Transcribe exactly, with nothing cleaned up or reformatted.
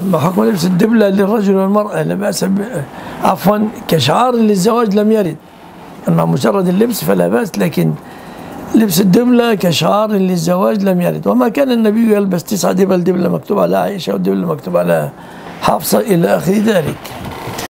حكم لبس الدبلة للرجل والمرأة لا بأس ب... عفوا كشعار للزواج لم يرد، أما مجرد اللبس فلا بأس، لكن لبس الدبلة كشعار للزواج لم يرد. وما كان النبي يلبس تسعة دبل، دبلة مكتوب على عائشة ودبلة مكتوب على حفصة إلى آخر ذلك.